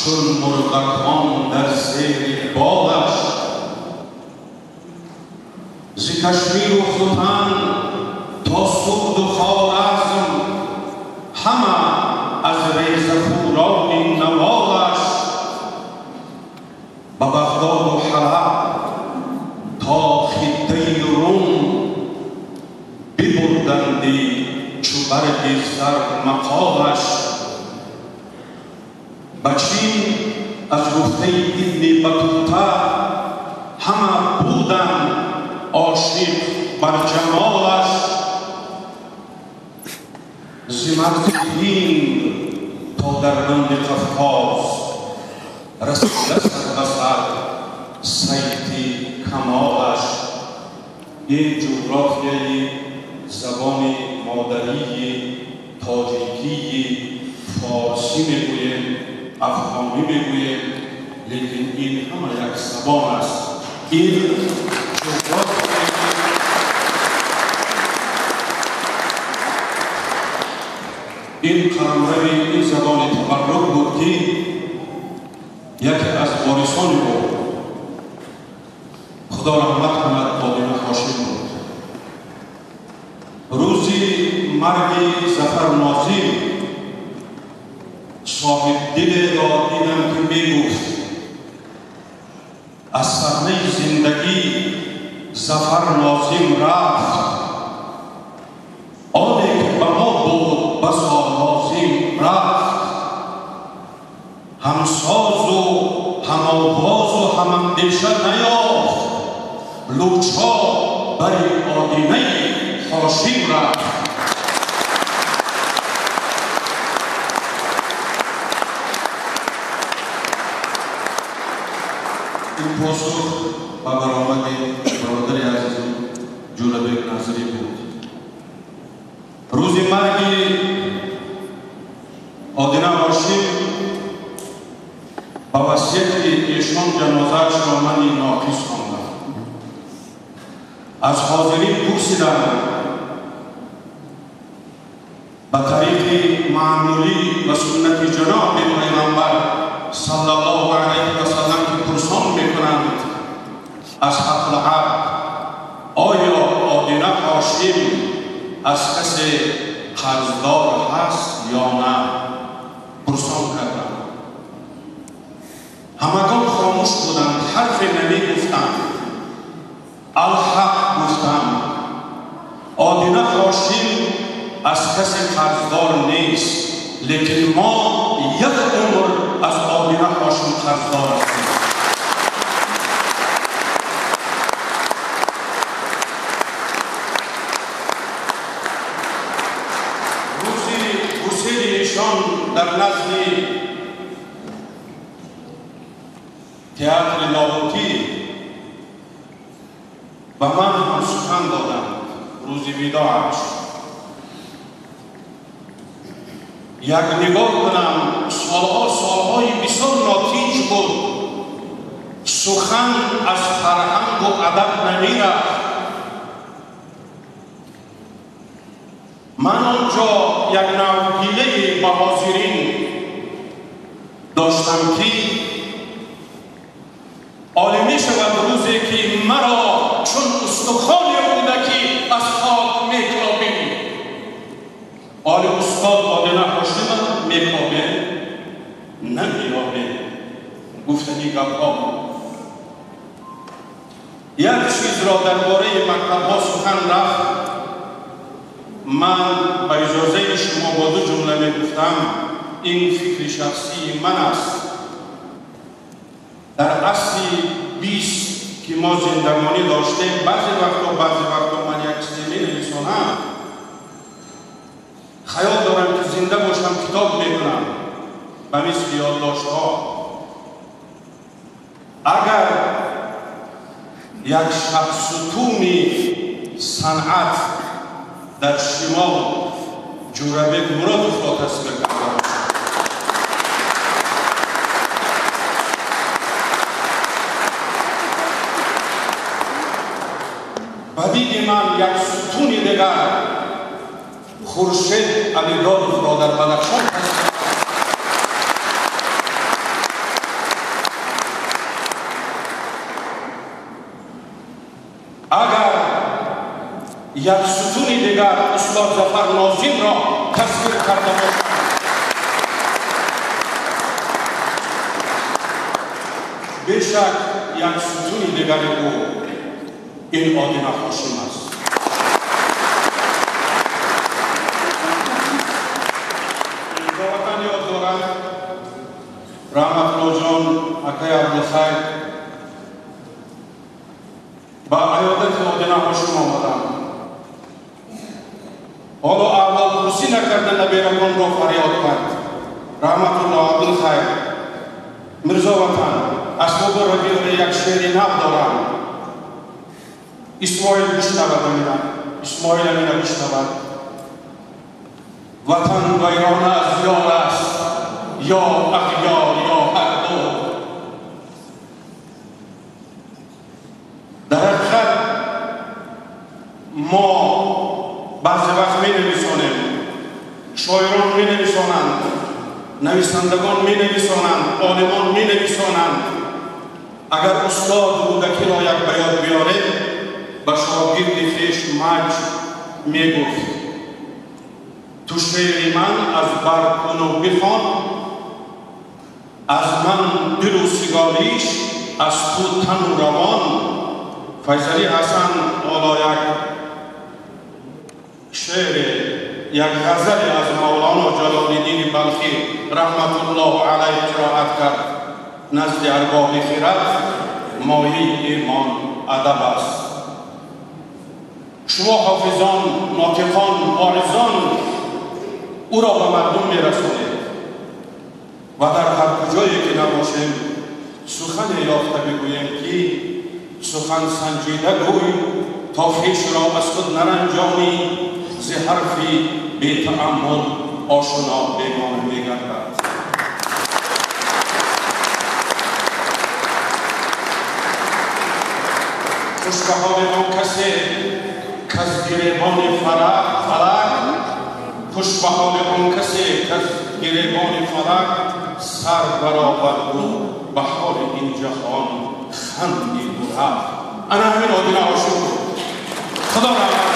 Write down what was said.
چون مرغکان در زیر بالش. ز کشمیر و ختن تا سوند و خوارزم همه از ریز پوران نوالش. به بغداد و حلب تا خطه روم ببردندی چو برگ زر مقالش. به چین از گفته ابن بطوطه همه بودند عاشق بر جمالش. ز مرز هند تا در بند قفقاز رسیده سر به سر صید کمالش. این جغرافیای زبان مادری تاجیکی فارسی میگویم، افغانی میگویم، لیکن این همه یک زبان است. این این قلمرو این زبان تبرک بود که یکی از وارثان او خدا رحمت کند آدم هاشم بود. روزی مرگ ظفر ناظم صاحب دل را دیدم که میگفت از صحنه زندگی ظفر ناظم رفت، آنی که به ما بود بسا لازم رفت. هم ساز و هم آواز و هم اندیشه نیافت، لوچا بر آدینه هاشم رفت. این پاسخ به برآمد برادر عزیزم جولبک ناصری بود. روز مرگ آدینه هاشم به وصیت ایشان جنازه‌اش را من ناقص خواندم. از حاضرین پرسیدم به طریق معمولی و سنت جناب پیغمبر صلی الله علیه و سلم که پرسان میکنند از حق العبد آیا آدینه هاشم از کسی قرضدار هست یا نه؟ پرسان کردم. همگان خاموش بودند، حرف نمی گفتند. الحق گفتند آدینه هاشم از کسی قرضدار نیست، لیکن ما یک عمر از آدینه هاشم قرضدار هستیم. روزی گسیل ایشان در نزد تئاتر لاهوتی و من هم سخن دادم. روزی وداعش یک نگاه کنم، سالهای بسیار ناتیج بود. سخن از فرهنگ و ادب نمیرفت. من آنجا یک نوگیله به حاضرین داشتم که عالمی شود روزی که مرا چون استخوانی کودکی از خاک میکابیم. آل استاد آدینه هاشم میکابیم نمیابیم. گفتنی گپ‌ها بود. یک چیز را درباره مکتب‌ها سخن رفت. من با اجازه شما با دو جمله میگفتم. این فکر شخصی من است. در اصل 20 که ما زندگانی داشته بعضی وقتا من یک چیزی می‌نویسم، خیال دارم که زنده باشم کتاب میکنم به مثل یادداشت‌ها. اگر یک شخصیت صنعت در شمال جوربک مرادوف را تصویر کرده و دید من یک ستون دیگر خورشید علیدادوف را در بدخشان اگر یک ستون دیگر استاد ظفر ناظم را تصویر کرده باشد، بیشک یک ستون دیگر او این آدینه هاشم است. رحمت الله جان اکای عبدالخیر با عیادت آدینه هاشم آمدم. حالا اول پرسی نکرده نبیرگان را فریاد کرد. رحمت الله عبدالخیر مرزا وطن اسباب ربیع یک شعری نو دارم. اسماعیل بشنود امینا، اسماعیل امینا بشنود. وطن ویرانه از یار است، یا اغیار یا هر دو. در حقیقت ما بعضی وقت می نویسانیم، شاعران می نویسانند، نویسندگان می نویسانند، عالمان می نویسانند. اگر استاد بودکی را یک بیاد بیاره به شاگرد خویش مج می گفت تو شعر من از بر کن و بخوان، از من دل و سیگاریش از تو تن و روان. فیصلی حسن حالا یک شعر، یک غزل از مولانا جلال الدین بلخی رحمت الله علیه قرائت کرد. نزد ارباب خرد مایه ایمان ادب است. شما حافظان، ناطقان، عارضان او را به مردم میرسانید و در هر کجایی که نباشیم سخن یافته بگوییم که سخن سنجیده گوی تا خویش را از خود نرنجانی، ز حرفی بی تأمل آشنا بیگانه میگردد. خوش به حال آن کسی کز گریبان فلک، خوش به حال آن کسی کز گریبان فلک سر برآورد و به حال این جهان خندید و رفت. انا همین آدینه هاشم. خدا رحمت